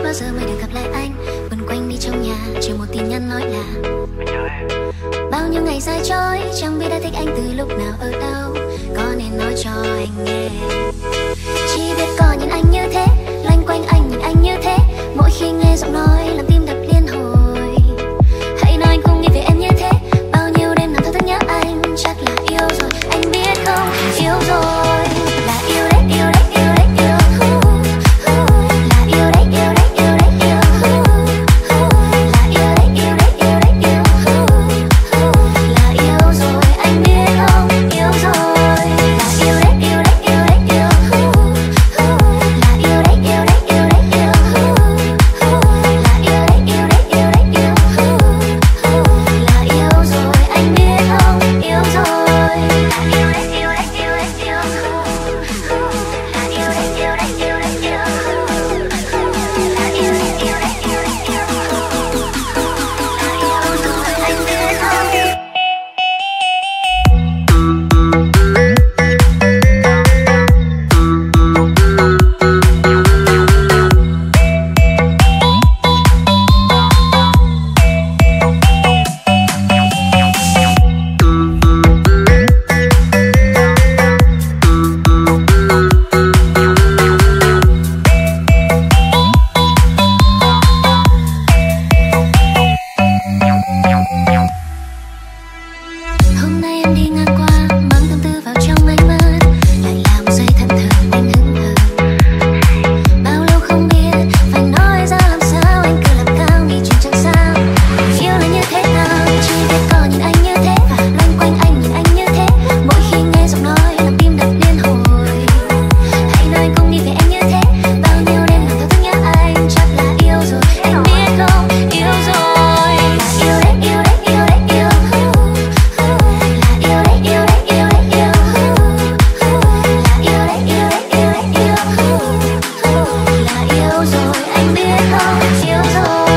bao giờ mới được gặp lại anh. Quần quanh đi trong nhà, chỉ một tin nhắn nói là bao nhiêu ngày dài trôi, chẳng biết đã thích anh từ lúc nào ở đâu. Có nên nói cho anh nghe? Chỉ biết có nhìn anh như thế, loanh quanh anh nhìn anh như thế. Mỗi khi nghe giọng nói làm tim đập liên hồi. Hãy nói anh không nghĩ về em như thế. Bao nhiêu đêm nằm thao thức nhớ anh, chắc là yêu rồi. Anh biết không, yêu rồi. Là yêu đấy, yêu đấy, yêu đấy, yêu. Là yêu đấy, yêu đấy, yêu đấy, yêu. Là yêu đấy, yêu đấy, yêu đấy, yêu. Là yêu rồi, anh biết không, yêu rồi. Là yêu đấy, yêu đấy, yêu đấy, yêu. Là yêu đấy, yêu đấy, yêu đấy, yêu. Là yêu đấy, yêu đấy, yêu đấy, yêu. Là yêu rồi, anh biết không, yêu rồi. Là yêu đấy, yêu đấy, yêu đấy, yêu. Là yêu đấy, yêu đấy, yêu đấy, yêu. Là yêu đấy, yêu đấy, yêu đấy, yêu. Là yêu rồi, anh biết không. Hôm nay em đi ngang qua, mang tâm tư vào trong ánh mắt, lại là một giây thẫn thờ anh hững hờ. Bao lâu không biết phải nói ra làm sao, anh cứ làm cao nghĩ chuyện chẳng sao. Yêu là như thế nào, chỉ biết có nhìn anh như thế, loanh quanh anh nhìn anh như thế. Mỗi khi nghe giọng nói làm tim đập liên hồi. Hãy nói anh không nghĩ về em như thế. Bao nhiêu đêm nằm thao thức nhớ anh, chắc là yêu rồi. Anh biết không, yêu rồi. Là yêu đấy, yêu đấy, yêu đấy, yêu. Là yêu đấy, yêu đấy, yêu đấy, yêu. Là yêu đấy, yêu đấy, yêu đấy, yêu. Là yêu rồi, anh biết không, yêu rồi.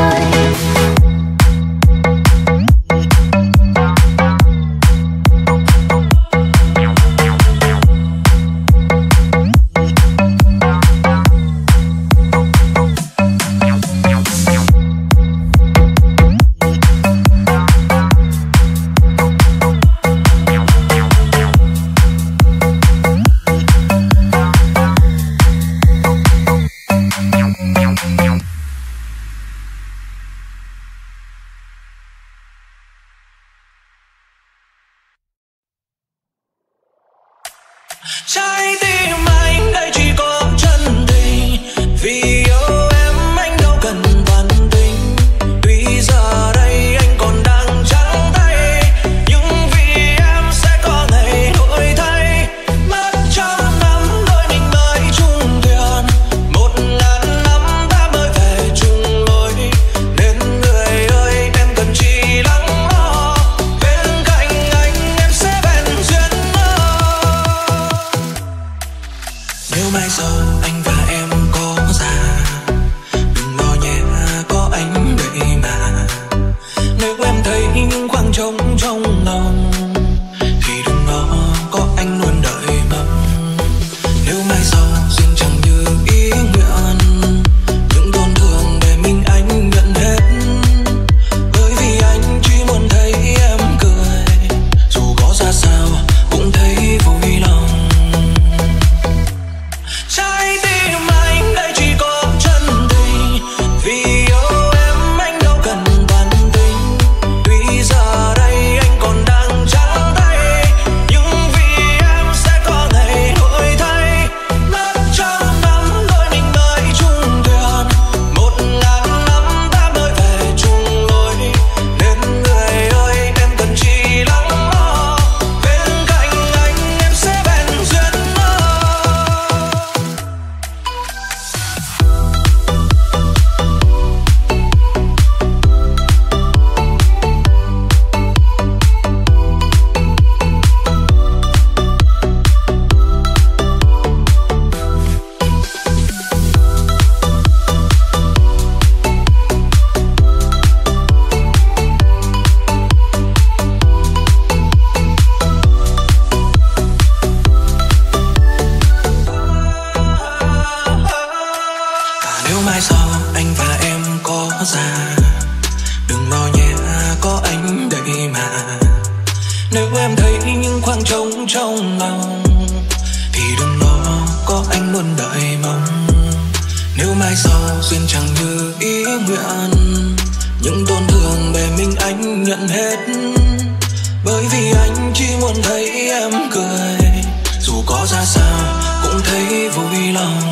ra. Đừng lo nhé, có anh đây mà. Nếu em thấy những khoảng trống trong lòng thì đừng lo, có anh luôn đợi mong. Nếu mai sau duyên chẳng như ý nguyện, những tổn thương về mình anh nhận hết. Bởi vì anh chỉ muốn thấy em cười, dù có ra sao cũng thấy vui lòng.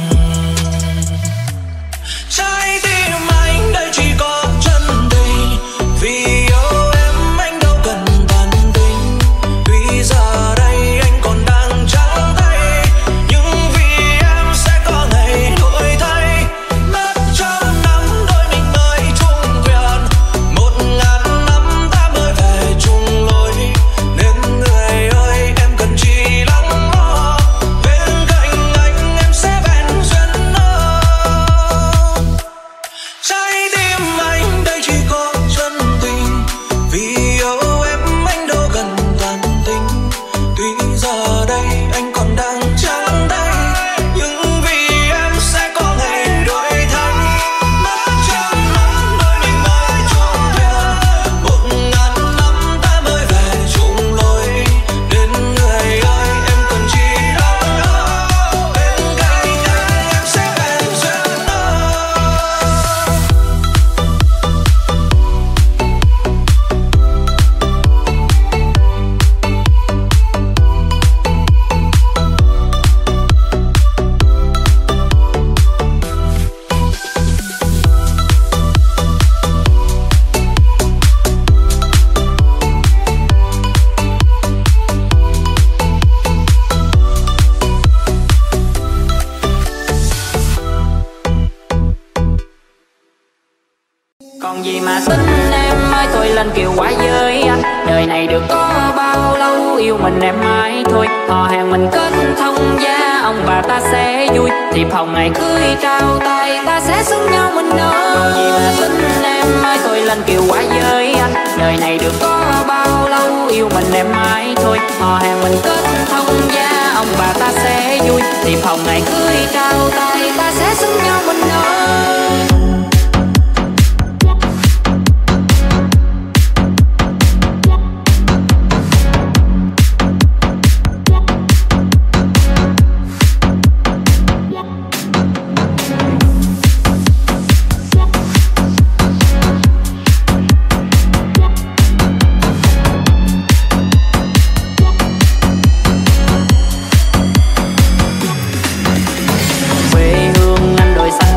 Trái tim anh đây chỉ có chân tình, vì yêu em anh đâu cần toàn tình. Tuy giờ đây anh còn đang trắng tay, nhưng vì em sẽ có ngày đổi thay. Mất trăm năm đôi mình mới chung thuyền, 1000 năm ta mới về chung lối. Nên người ơi em cần chỉ lắng lo, bên cạnh anh em sẽ vẹn duyên nợ. Trái tim anh đây chỉ có chân tình, vì yêu em anh đâu cần toàn tình. Tuy giờ đây anh còn đang trắng tay, nhưng vì em sẽ có ngày đổi thay. Mất trăm năm đôi mình mới chung thuyền, 1000 năm ta mới về chung lối. Nên người ơi em cần chỉ lắng lo, bên cạnh anh em sẽ vẹn duyên nợ. Còn gì mà tính em ơi, thôi lên kiều quá với anh. Đời này được có bao lâu, yêu mình em mãi thôi. Họ hàng mình kết thông gia, ông bà ta sẽ vui. Thiệp hồng ngày cưới trao tay, ta sẽ xứng nhau mình ơi. Còn gì mà tính em ơi, thôi lên kiều quá với anh. Đời này được có bao lâu, yêu mình em mãi thôi. Họ hàng mình kết thông gia, ông bà ta sẽ vui. Thiệp hồng ngày cưới trao tay, ta sẽ xứng nhau mình ơi. Quê hương anh đồi xanh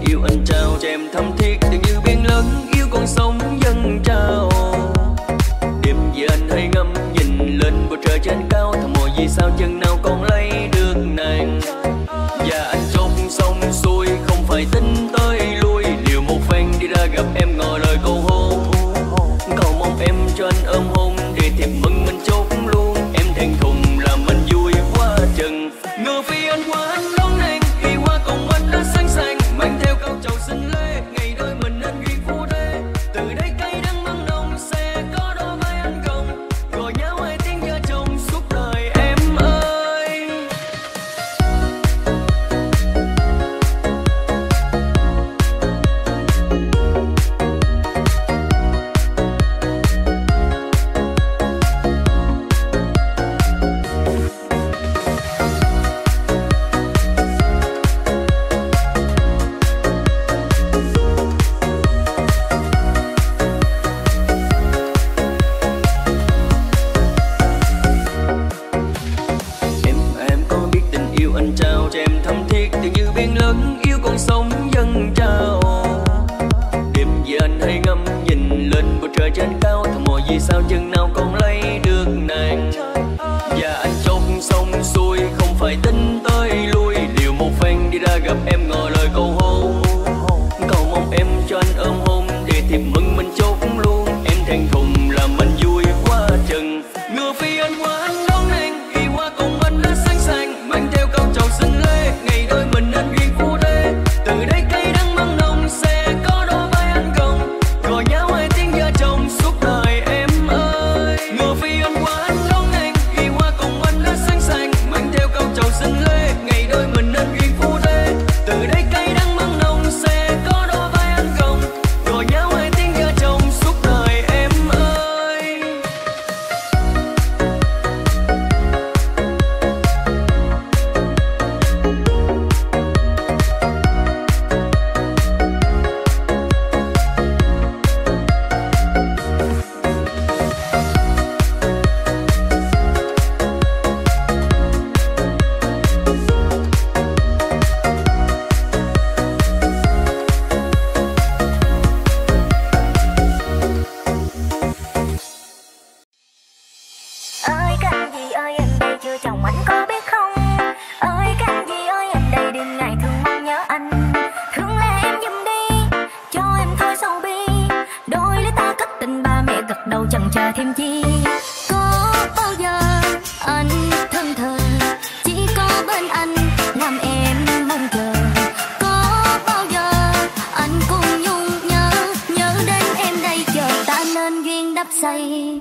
yêu anh trao cho em thắm thiết từng như biển lớn yêu con sóng dâng trào. Đêm về anh hay ngắm nhìn lên bầu trời trên cao thầm mồi vì sao chân nào còn lấy được nàng. Và anh chốt xong xuôi không phải tính tới lui liều một phen đi ra gặp em ngỏ lời cầu hôn. Cầu mong em cho anh ôm hôn để thiệp mừng mình chốt luôn. Em thẹn thùng làm anh vui quá chừng. Ngờ vì anh quá anh đón nàng khi hoa cùng anh đã sẵn sàng mang theo câu chầu xin lễ ngày đôi mình nên duyên phù thế. Từ đây cay đắng măng nồng sẽ có đôi vai anh cộng gọi nhau hai tiếng vợ chồng suốt đời em ơi. Em có biết tình yêu anh trao cho em thắm thiết từng như biển lớn yêu con sóng dâng trào. Đêm về anh hay ngắm nhìn lên bầu trời trên cao thầm mồi vì sao chân nào còn lấy được nàng. Và anh chốt xong xuôi không phải tính tới lui liều một phen đi ra gặp em ngỏ lời cầu hôn. Cầu mong em cho anh ôm hôn để thiệp mừng mình chốt luôn. Em thẹn thùng làm anh vui quá chừng. Ngờ vì anh quá anh đón nàng khi hoa cùng anh đã sẵn sàng mang theo câu chầu xin lễ ngày đôi mình nên duyên phù thế. Từ đây cay đắng măng nồng sẽ có đôi vai anh cộng gọi nhau hai tiếng vợ chồng suốt đời em ơi. Ngờ vì anh quá anh đón nàng khi hoa cùng anh đã sẵn sàng mang theo câu chầu xin lễ ngày đôi mình nên duyên phù thế. Từ đây cay đắng măng nồng sẽ có đôi vai anh cộng gọi nhau hai tiếng vợ chồng suốt đời em ơi. Ơi canh gì ơi em đây chưa chồng anh có biết không? Ơi canh gì ơi em đây đêm ngày thương mong nhớ anh. Thương lẽ em giùm đi cho em thôi sầu bi. Đôi lứa ta cất tình ba mẹ gật đầu chần chờ thêm chi. Có bao giờ anh thân thờ chỉ có bên anh làm em mong chờ. Có bao giờ anh cùng nhung nhớ đến em đây chờ ta nên duyên đắp xây.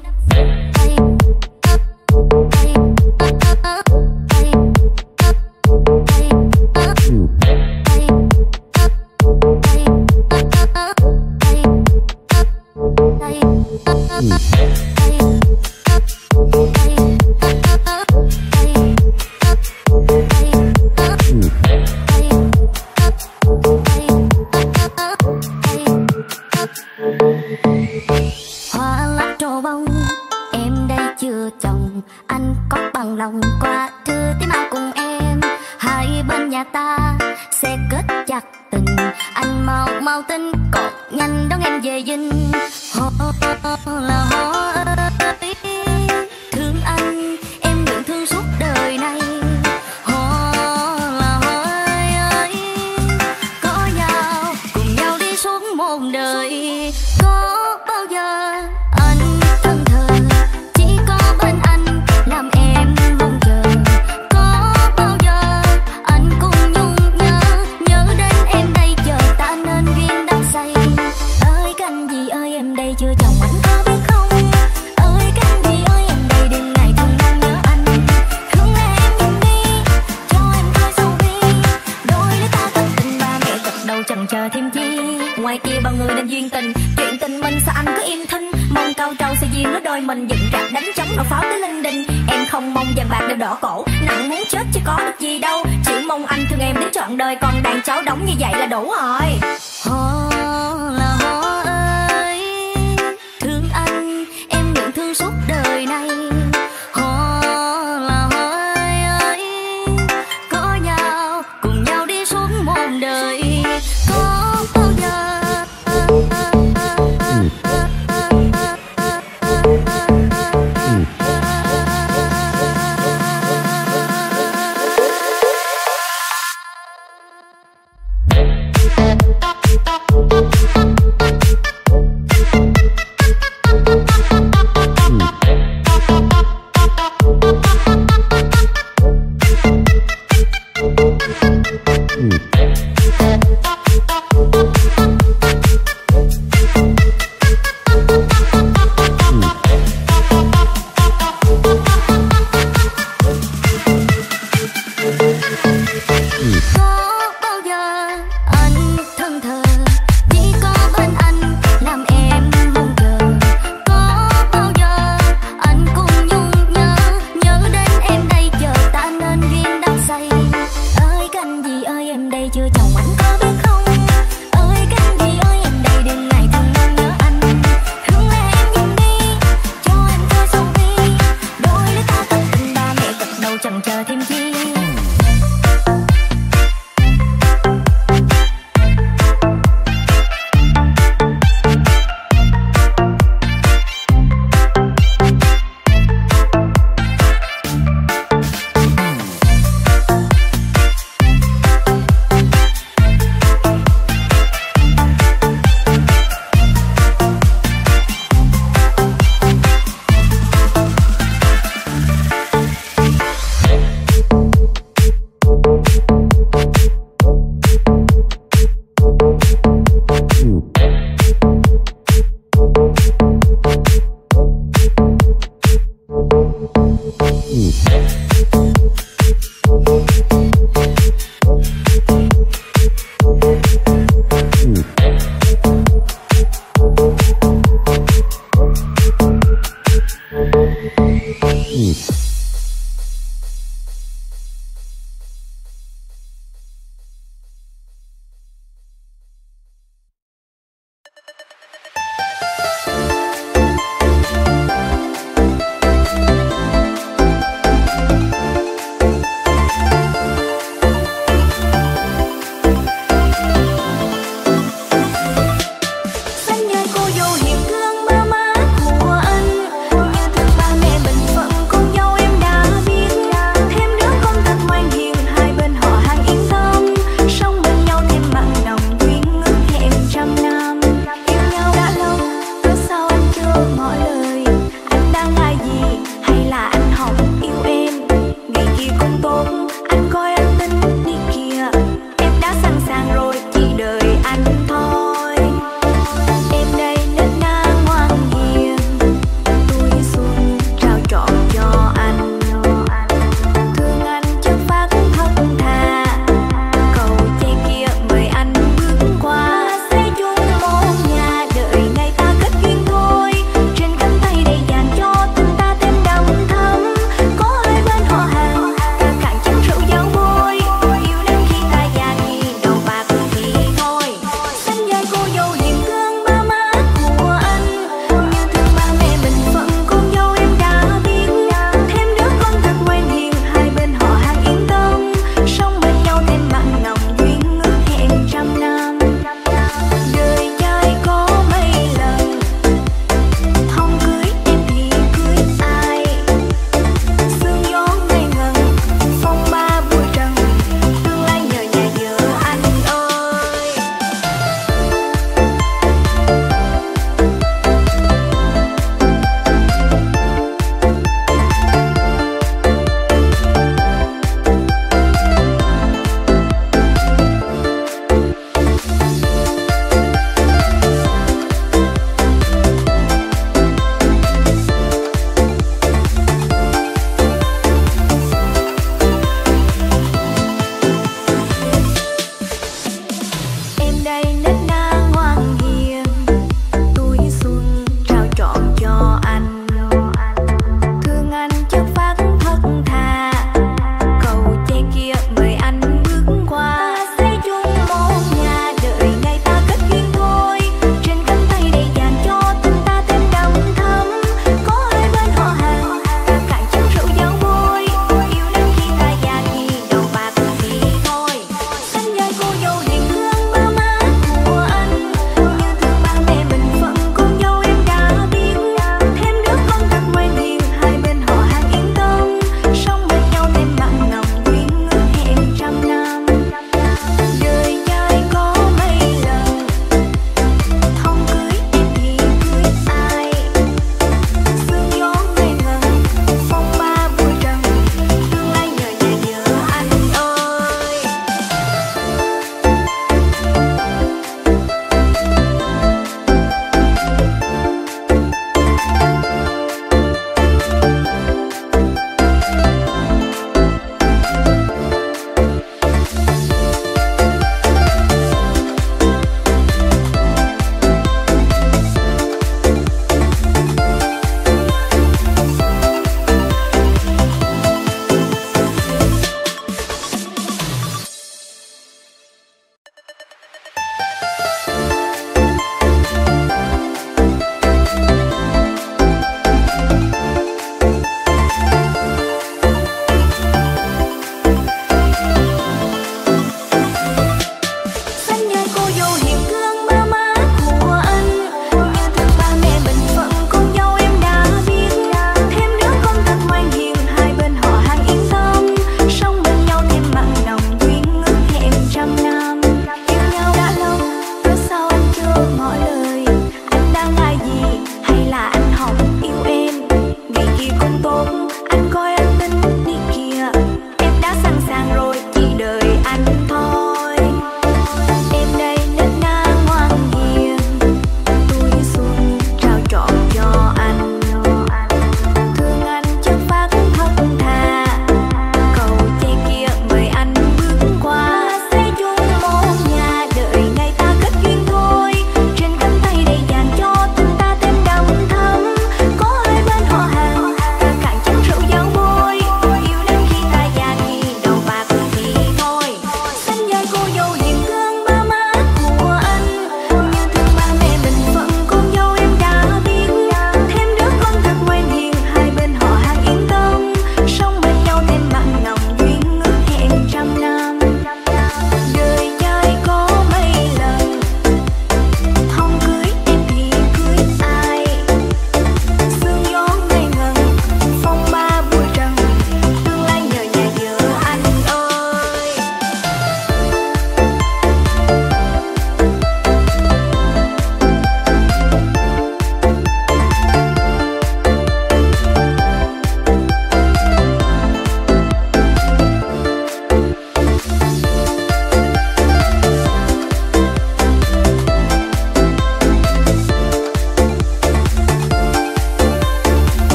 Hoa lá trổ bông em đây chưa chồng anh có bằng lòng qua thư tím ao cùng em. Hai bên nhà ta sẽ kết chặt tình anh mau tin cột nhanh đón em về dinh. Ho là ho ơi thương anh em nguyện thương suốt đời này. Ho là ho ơi có nhau cùng nhau đi suốt một đời. Có bao giờ anh thân thờ chỉ có bên anh làm em mong chờ. Có bao giờ anh cùng nhung nhớ đến em đây chờ ta nên duyên đắp xây. Ơi canh gì ơi em đây chưa chồng anh có biết không? Ơi canh gì ơi em đây đêm ngày thương mong nhớ anh. Thương lẽ em giùm đi cho em thôi sầu bi. Đôi lứa ta cất tình ba mẹ gật đầu chần chờ thêm chi. Ngoài kia bao người nên duyên tình chuyện tình mình sao anh cứ im thinh. Mong cao trâu sẽ duyên nó đôi mình dựng rạp đánh trống nổ pháo tới linh đình. Em không mong vàng bạc đều đỏ cổ nặng muốn chết chứ có được gì đâu. Chỉ mong anh thương em đến trọn đời còn đàn cháu đóng như vậy là đủ rồi. Ho là ho ơi thương anh em nguyện thương suốt đời này. Ho là ho ơi có nhau cùng nhau đi suốt một đời. Có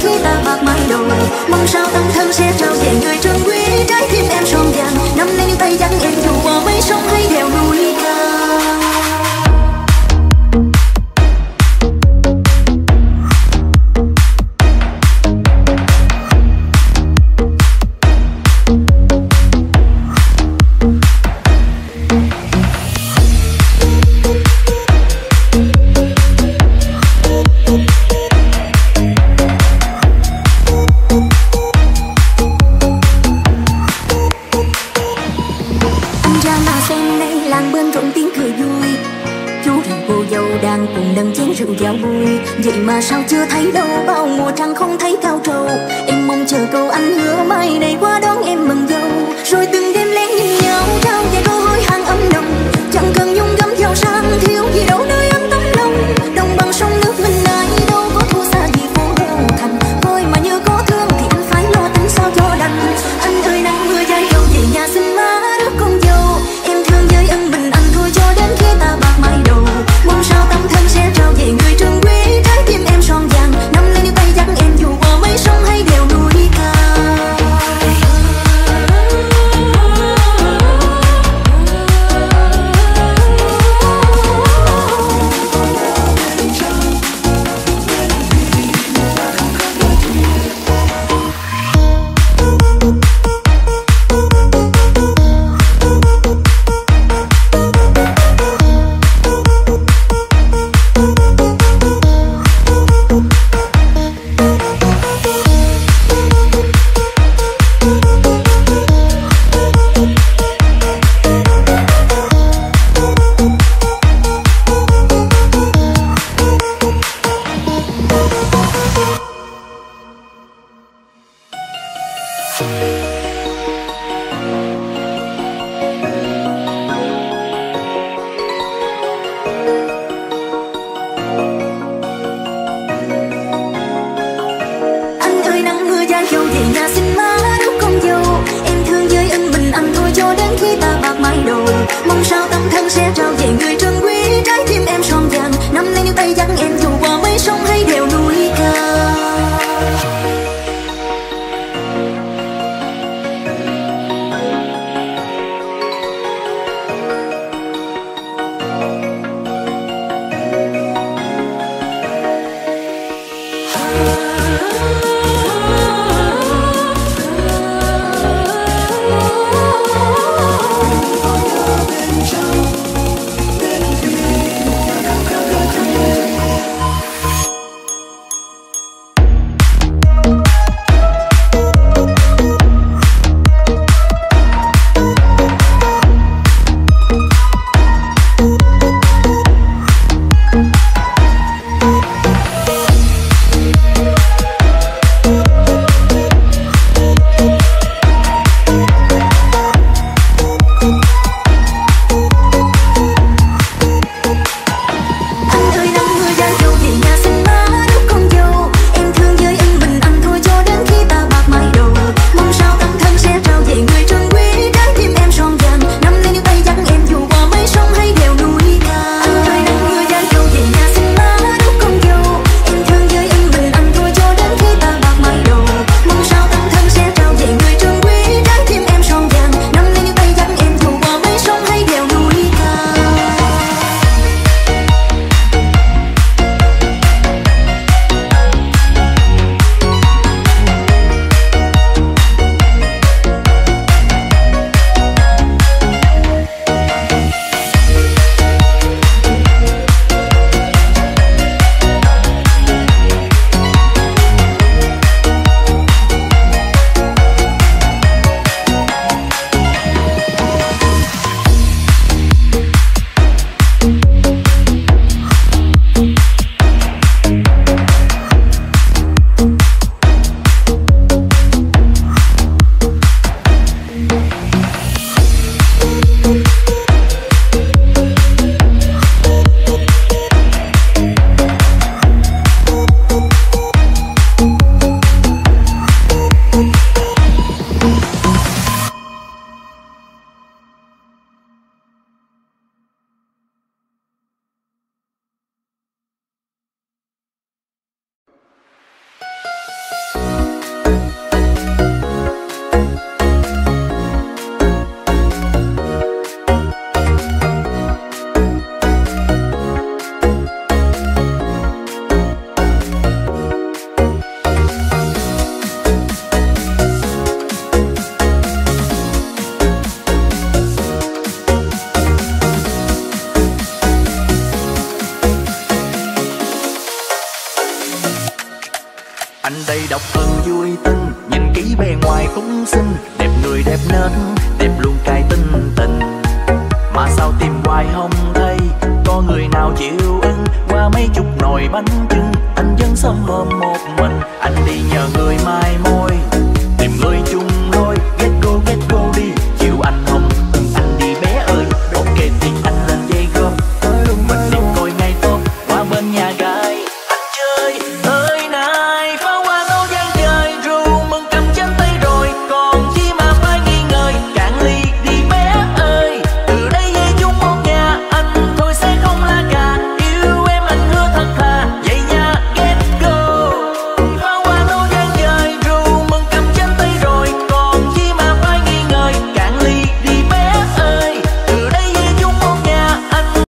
khi ta bạc mái đầu. Mong sao tâm thân sẽ trao về người trân quý trái tim em son vàng. Năm nay những tay dắt em dù qua mấy sông hay đèo núi cao. Vậy mà sao chưa thấy đâu, bao mùa trăng không thấy cao trầu. Em mong chờ câu anh hứa mai này qua đón em mừng dâu. Rồi từng đêm lén nhìn nhau trao về câu hối hang ấm nồng. Chẳng cần nhung gấm giàu sang thiếu gì đâu nơi ấm tấm lòng. Đồng bằng sông nước mình ai đâu có thua xa gì phố Hồ Thành. Thôi mà như có thương thì anh phải lo tính sao cho đành. Anh ơi nắng mưa dài dầu về nhà xin má đứa con dâu. Em thương với ân bình anh thôi cho đến khi ta bạc mái đầu. Mong sao tâm thân sẽ trao về người trân quý trái tim em son vàng. Năm nay những tay dắt em dù qua mấy sông hay đôi tình. Nhìn kỹ bề ngoài cũng xinh, đẹp người đẹp nết, đẹp luôn cái tinh tình. Mà sao tìm hoài không thấy có người nào chịu ưng. Qua mấy chục nồi bánh chưng anh vẫn sớm hôm một mình. Anh đi nhận